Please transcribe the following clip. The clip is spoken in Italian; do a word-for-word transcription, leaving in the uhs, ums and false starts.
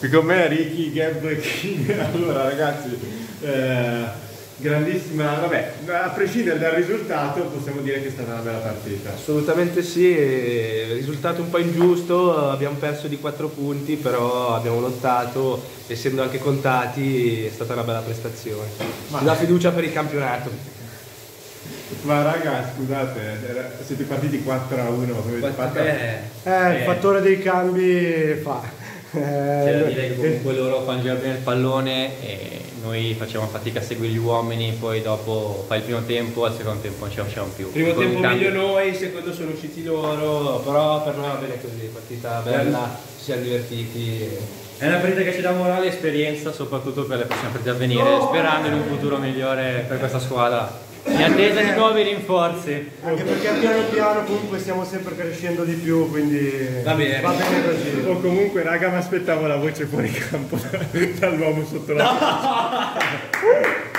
Qui con me Ricky, Gab, King. Allora ragazzi, eh, grandissima, vabbè, a prescindere dal risultato possiamo dire che è stata una bella partita. Assolutamente sì, risultato un po' ingiusto, abbiamo perso di quattro punti, però abbiamo lottato, essendo anche contati, è stata una bella prestazione. Ma... ci dà fiducia per il campionato. Ma raga, scusate, era, siete partiti quattro a uno, come avete fatto? Eh, eh, il fattore dei cambi fa. Eh, c'è da dire che comunque loro fanno girare bene il pallone e noi facciamo fatica a seguire gli uomini, poi dopo fa il primo tempo, al secondo tempo non ce la facciamo più. Primo Con tempo cambio... meglio noi, il secondo sono usciti loro, però per noi va bene così, partita bella, ci siamo divertiti. È una partita che ci dà morale e esperienza, soprattutto per le prossime partite a venire, sperando in un futuro migliore per questa squadra. In attesa di nuovi rinforzi. Anche perché piano piano comunque stiamo sempre crescendo di più, quindi va bene, va bene così. O comunque raga, mi aspettavo la voce fuori campo dall'uomo sotto la... No!